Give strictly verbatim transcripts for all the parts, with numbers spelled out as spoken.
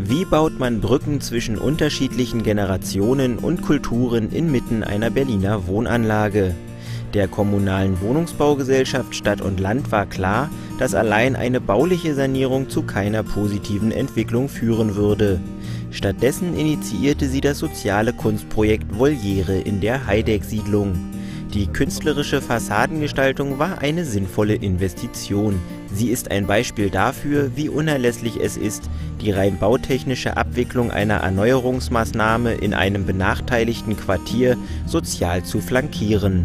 Wie baut man Brücken zwischen unterschiedlichen Generationen und Kulturen inmitten einer Berliner Wohnanlage? Der kommunalen Wohnungsbaugesellschaft Stadt und Land war klar, dass allein eine bauliche Sanierung zu keiner positiven Entwicklung führen würde. Stattdessen initiierte sie das soziale Kunstprojekt Voliere in der Heideck-Siedlung. Die künstlerische Fassadengestaltung war eine sinnvolle Investition. Sie ist ein Beispiel dafür, wie unerlässlich es ist, die rein bautechnische Abwicklung einer Erneuerungsmaßnahme in einem benachteiligten Quartier sozial zu flankieren.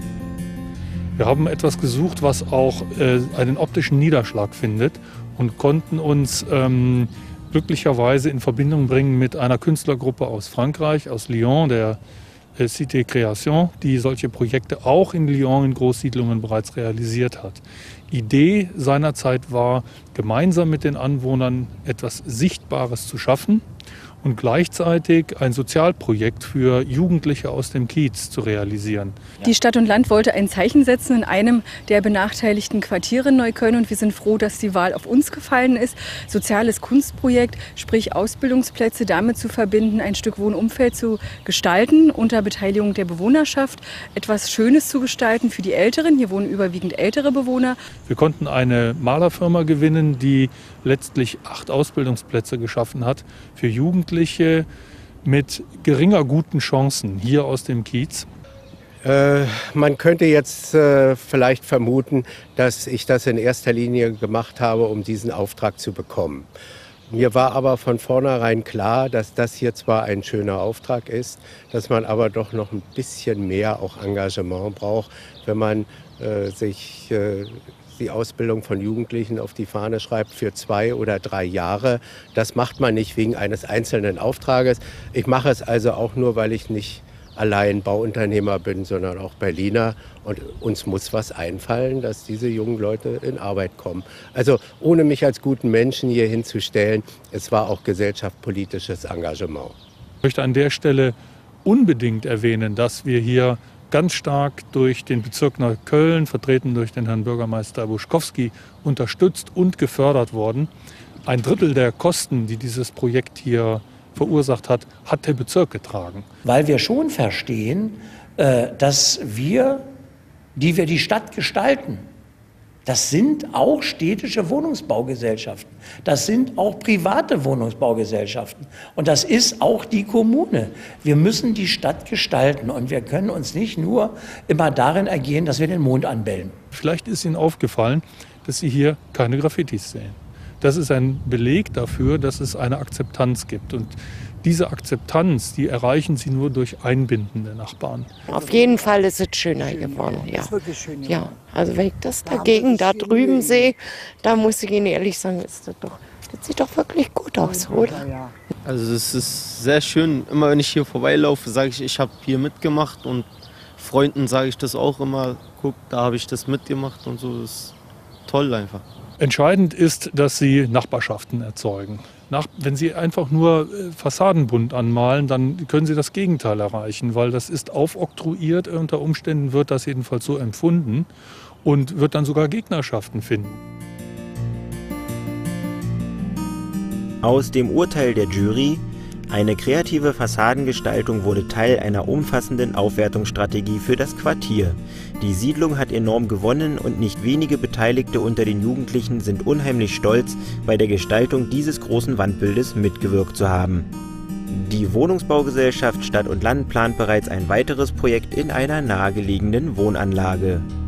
Wir haben etwas gesucht, was auch äh, einen optischen Niederschlag findet und konnten uns ähm, glücklicherweise in Verbindung bringen mit einer Künstlergruppe aus Frankreich, aus Lyon, der äh, Cité Création, die solche Projekte auch in Lyon in Großsiedlungen bereits realisiert hat. Idee seinerzeit war, gemeinsam mit den Anwohnern etwas Sichtbares zu schaffen und gleichzeitig ein Sozialprojekt für Jugendliche aus dem Kiez zu realisieren. Die Stadt und Land wollte ein Zeichen setzen in einem der benachteiligten Quartiere in Neukölln und wir sind froh, dass die Wahl auf uns gefallen ist. Soziales Kunstprojekt, sprich Ausbildungsplätze damit zu verbinden, ein Stück Wohnumfeld zu gestalten unter Beteiligung der Bewohnerschaft, etwas Schönes zu gestalten für die Älteren. Hier wohnen überwiegend ältere Bewohner. Wir konnten eine Malerfirma gewinnen, die letztlich acht Ausbildungsplätze geschaffen hat für Jugendliche mit geringer guten Chancen hier aus dem Kiez. Äh, man könnte jetzt äh, vielleicht vermuten, dass ich das in erster Linie gemacht habe, um diesen Auftrag zu bekommen. Mir war aber von vornherein klar, dass das hier zwar ein schöner Auftrag ist, dass man aber doch noch ein bisschen mehr auch Engagement braucht, wenn man äh, sich äh, die Ausbildung von Jugendlichen auf die Fahne schreibt für zwei oder drei Jahre. Das macht man nicht wegen eines einzelnen Auftrages. Ich mache es also auch nur, weil ich nicht allein Bauunternehmer bin, sondern auch Berliner. Und uns muss was einfallen, dass diese jungen Leute in Arbeit kommen. Also ohne mich als guten Menschen hier hinzustellen, es war auch gesellschaftspolitisches Engagement. Ich möchte an der Stelle unbedingt erwähnen, dass wir hier ganz stark durch den Bezirk Neukölln, vertreten durch den Herrn Bürgermeister Buschkowski, unterstützt und gefördert worden. Ein Drittel der Kosten, die dieses Projekt hier verursacht hat, hat der Bezirk getragen. Weil wir schon verstehen, dass wir, die wir die Stadt gestalten, das sind auch städtische Wohnungsbaugesellschaften, das sind auch private Wohnungsbaugesellschaften und das ist auch die Kommune. Wir müssen die Stadt gestalten und wir können uns nicht nur immer darin ergehen, dass wir den Mond anbellen. Vielleicht ist Ihnen aufgefallen, dass Sie hier keine Graffitis sehen. Das ist ein Beleg dafür, dass es eine Akzeptanz gibt. Und diese Akzeptanz, die erreichen Sie nur durch Einbinden der Nachbarn. Auf jeden Fall ist es schöner geworden, ja. Ja, also wenn ich das dagegen da drüben sehe, da muss ich Ihnen ehrlich sagen, ist das doch, das sieht doch wirklich gut aus, oder? Also es ist sehr schön. Immer wenn ich hier vorbeilaufe, sage ich, ich habe hier mitgemacht und Freunden sage ich das auch immer. Guck, da habe ich das mitgemacht und so. Das ist toll einfach. Entscheidend ist, dass Sie Nachbarschaften erzeugen. Nach, wenn Sie einfach nur Fassadenbunt anmalen, dann können Sie das Gegenteil erreichen, weil das ist aufoktroyiert. Unter Umständen wird das jedenfalls so empfunden und wird dann sogar Gegnerschaften finden. Aus dem Urteil der Jury: Eine kreative Fassadengestaltung wurde Teil einer umfassenden Aufwertungsstrategie für das Quartier. Die Siedlung hat enorm gewonnen und nicht wenige Beteiligte unter den Jugendlichen sind unheimlich stolz, bei der Gestaltung dieses großen Wandbildes mitgewirkt zu haben. Die Wohnungsbaugesellschaft Stadt und Land plant bereits ein weiteres Projekt in einer nahegelegenen Wohnanlage.